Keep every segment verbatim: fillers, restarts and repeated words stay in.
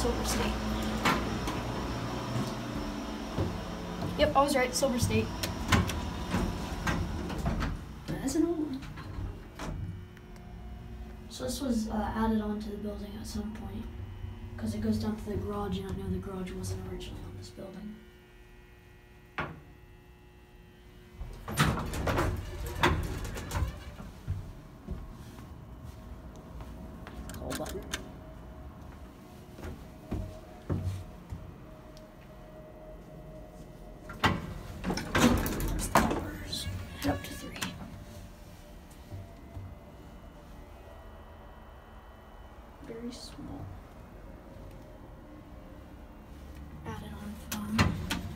Silver State. Yep, I was right, Silver State. That's an old one. So this was uh, added on to the building at some point, because it goes down to the garage, and I know the garage wasn't originally on this building. Call button. There's the numbers. Head up to three. Very small. Added on from.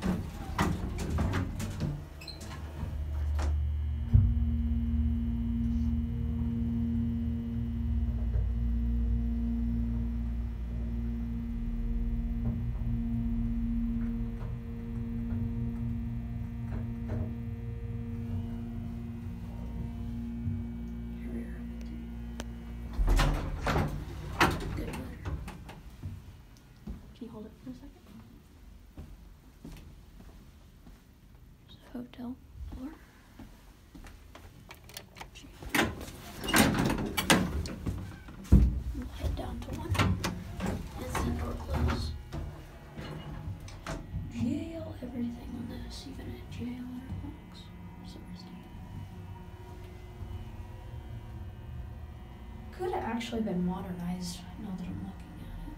Hold it for a second. There's a hotel floor. We'll head down to one. And the door closed. Jail, everything on this, even at jail letterbox. Silver State. Could have actually been modernized now that I'm looking at it.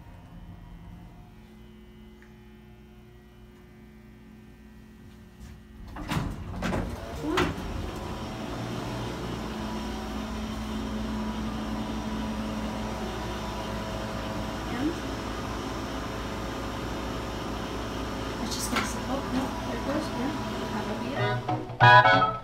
It's just gonna say, oh no, there it goes, yeah. Have a beer.